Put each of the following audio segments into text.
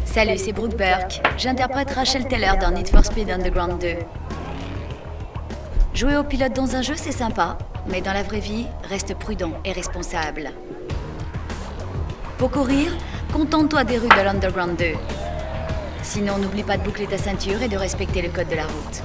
Salut, c'est Brooke Burke. J'interprète Rachel Taylor dans Need for Speed Underground 2. Jouer au pilote dans un jeu, c'est sympa, mais dans la vraie vie, reste prudent et responsable. Pour courir, contente-toi des rues de l'Underground 2. Sinon, n'oublie pas de boucler ta ceinture et de respecter le code de la route.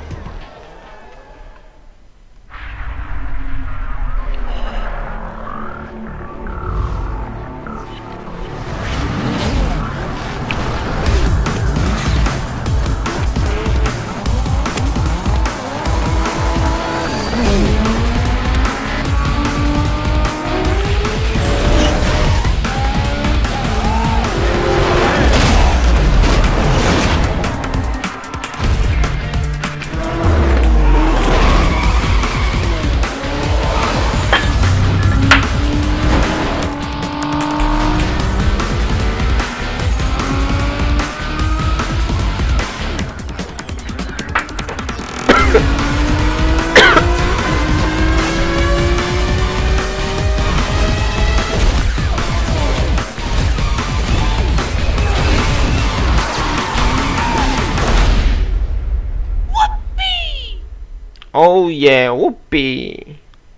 Oh yeah, whoopee.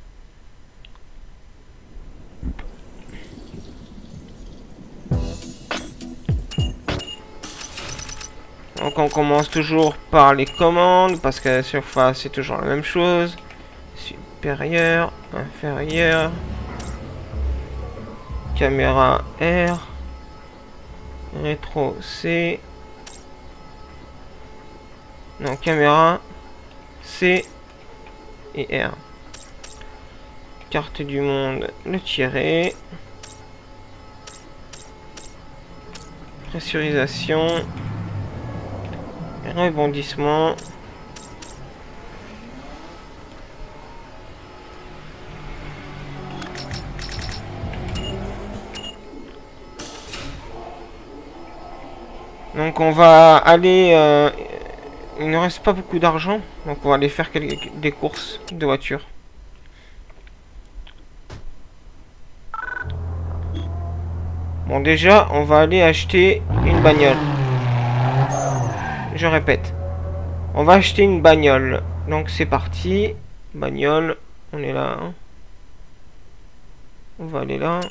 Donc on commence toujours par les commandes parce que la surface c'est toujours la même chose. Supérieur, inférieur, caméra R, rétro C, non caméra C et R. Carte du monde, le tirer. Pressurisation. Rebondissement. Donc on va aller... il ne reste pas beaucoup d'argent, donc on va aller faire des courses de voitures. Bon, déjà, on va aller acheter une bagnole. Je répète, on va acheter une bagnole. Donc c'est parti, bagnole, on est là. Hein. On va aller là.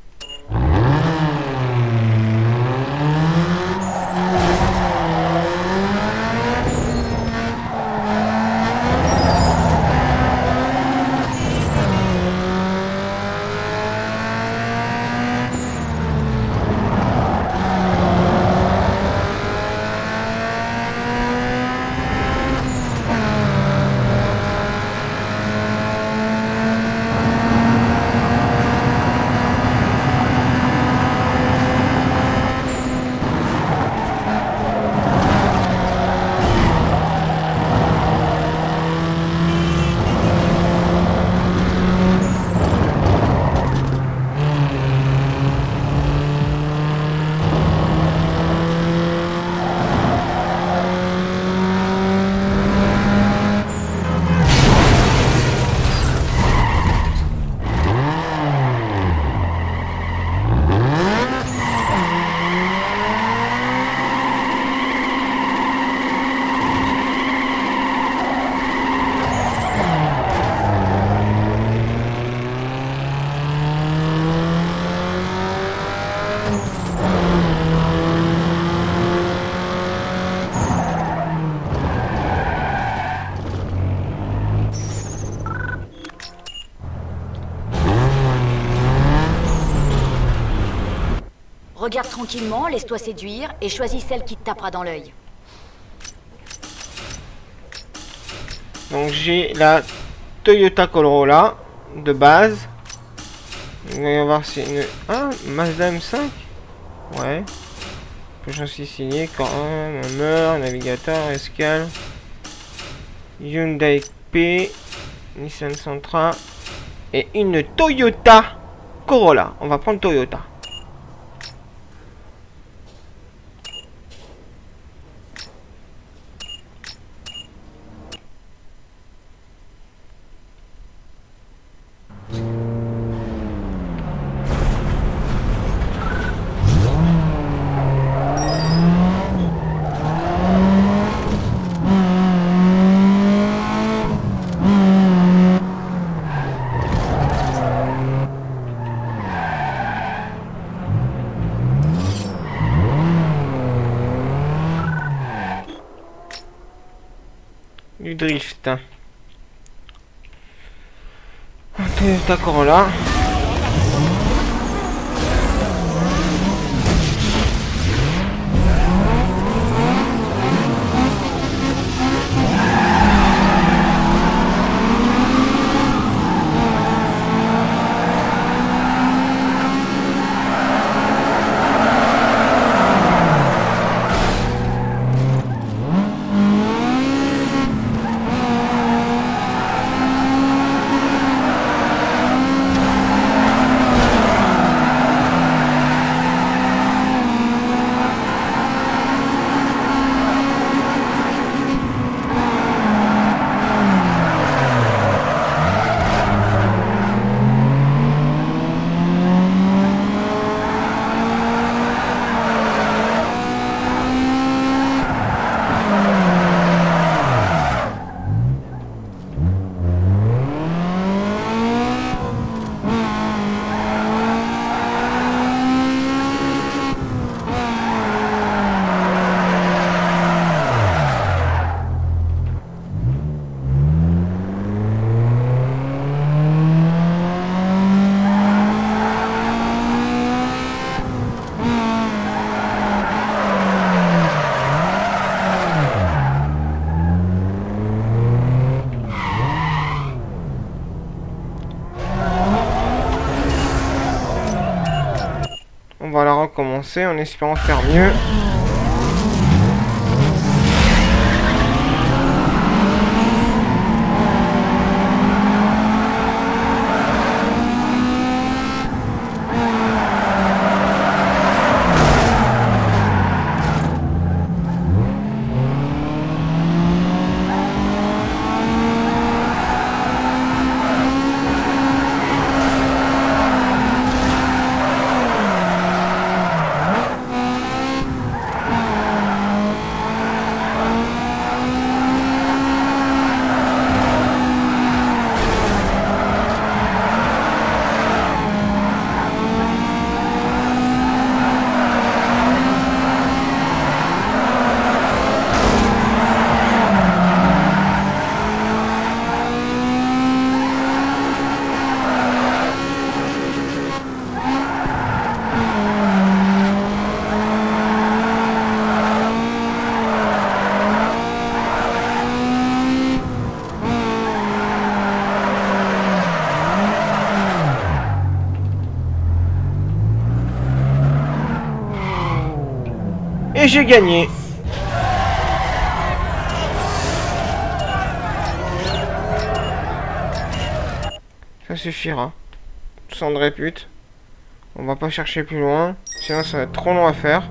Regarde tranquillement, laisse-toi séduire et choisis celle qui te tapera dans l'œil. Donc j'ai la Toyota Corolla de base. On va voir si une... Ah, Mazda M5. Ouais. J'en suis signé quand même. Navigateur, escale. Hyundai P. Nissan Sentra. Et une Toyota Corolla. On va prendre Toyota. drift. Toyota Corolla. On va la recommencer en espérant faire mieux. Et j'ai gagné. Ça suffira. 100 de répute. On va pas chercher plus loin. Sinon ça va être trop long à faire.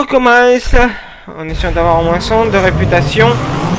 recommence. En essayant d'avoir au moins 100 de réputation.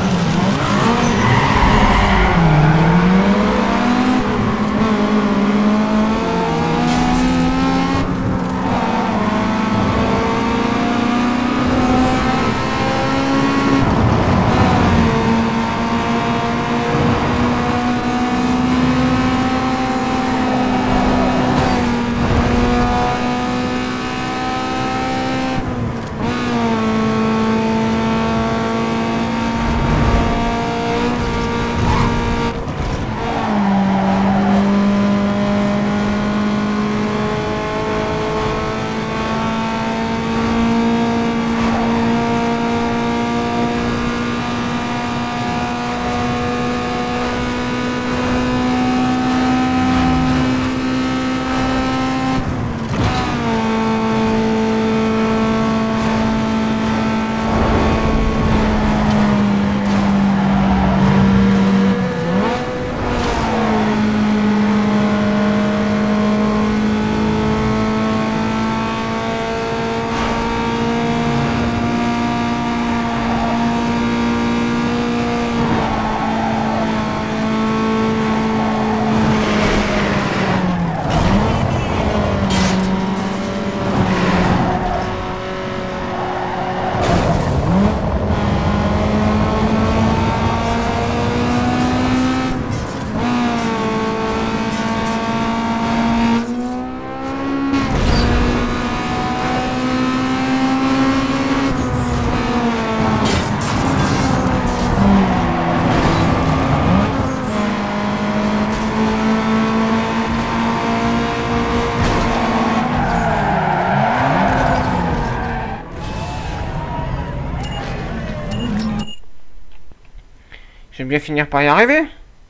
Je vais bien finir par y arriver.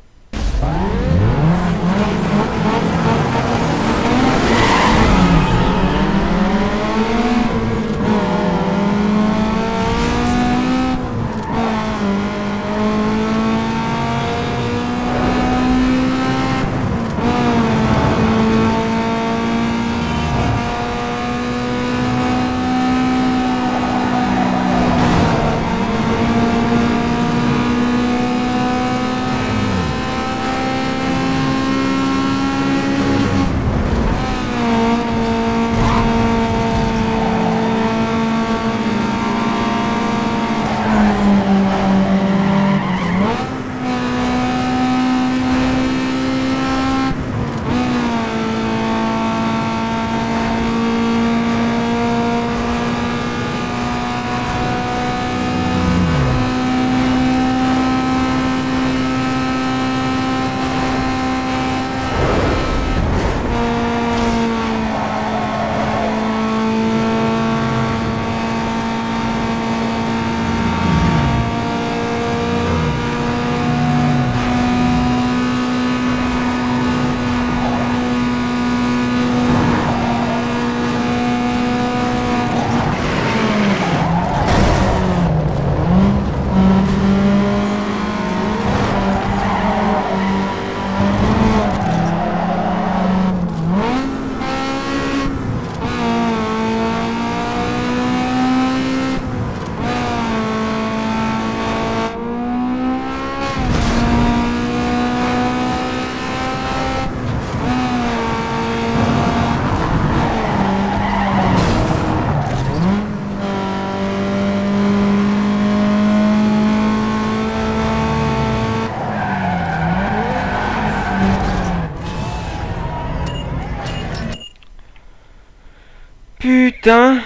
Putain.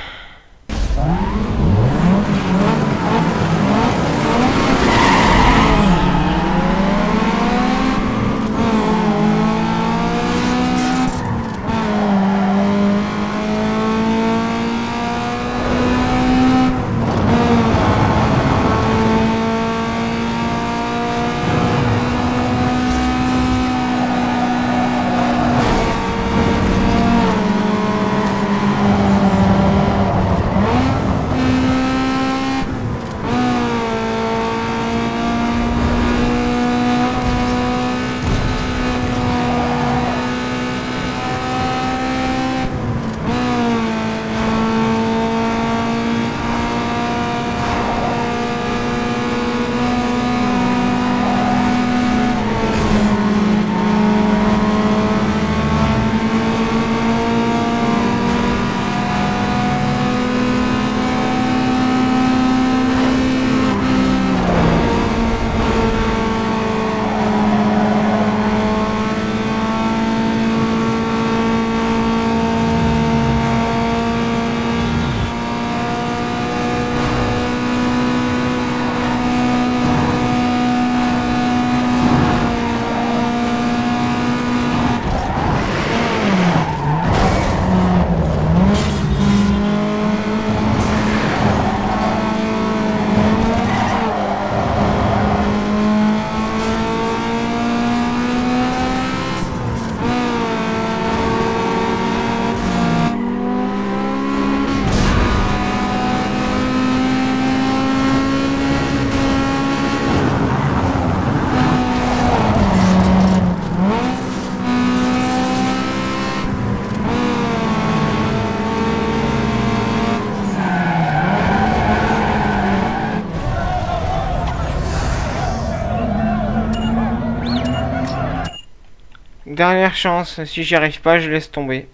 Dernière chance, si j'y arrive pas, je laisse tomber.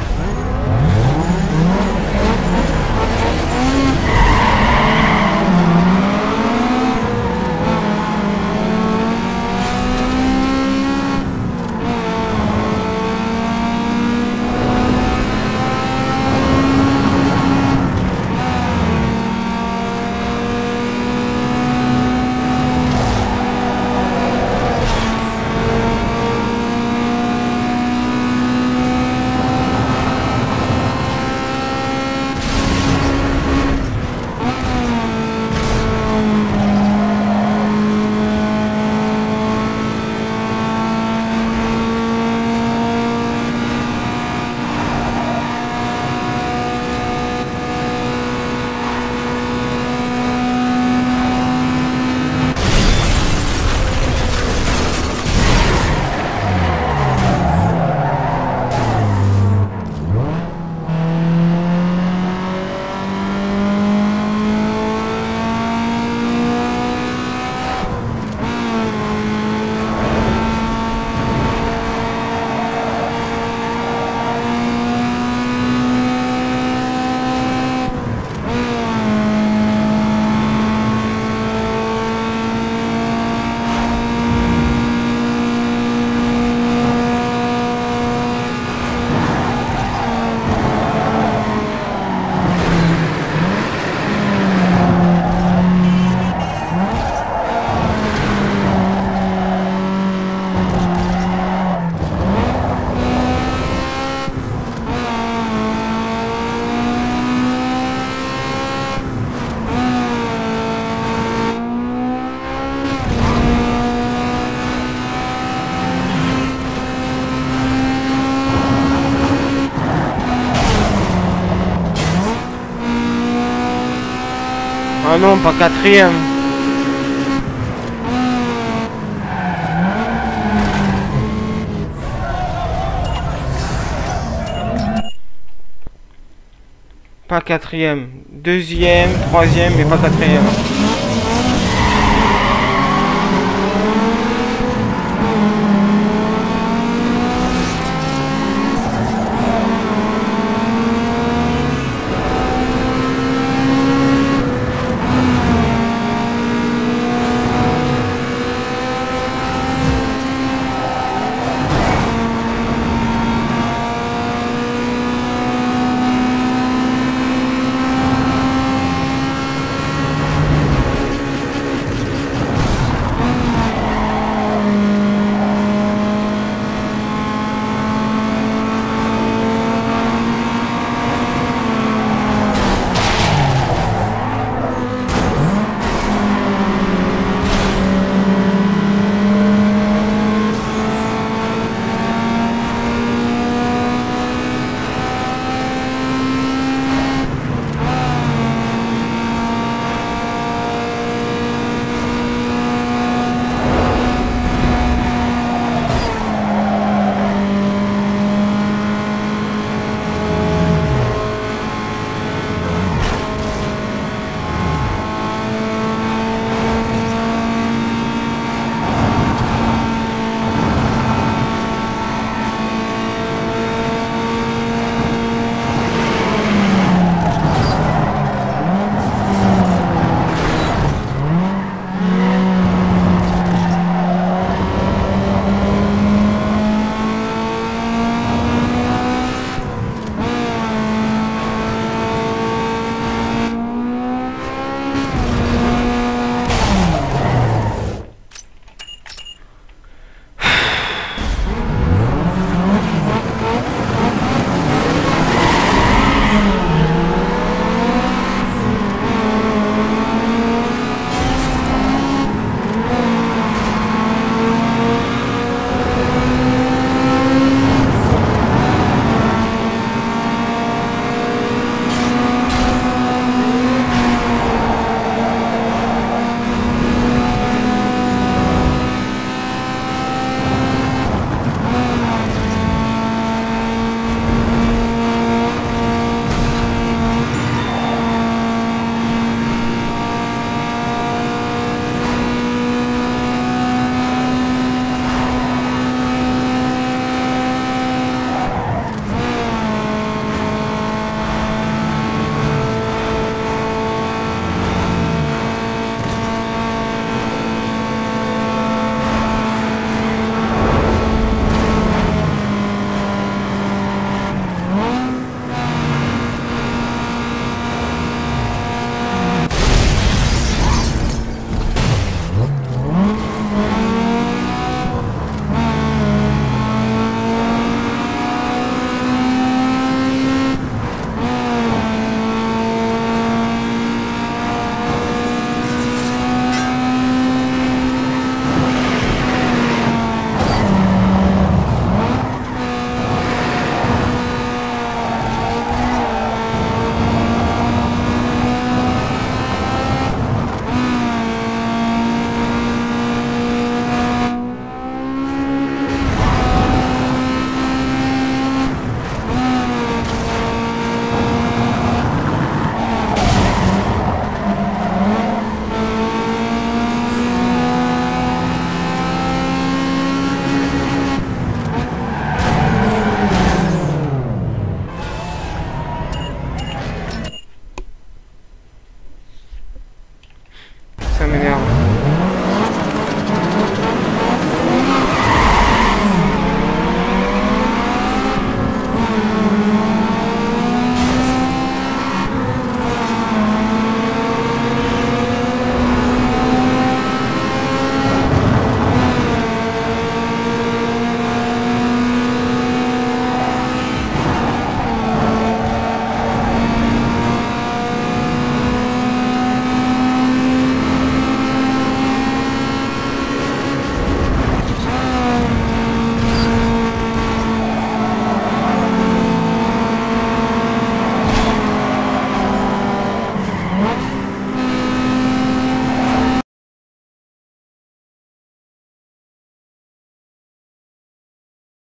Ah non, pas quatrième. Pas quatrième. Deuxième, troisième, mais pas quatrième.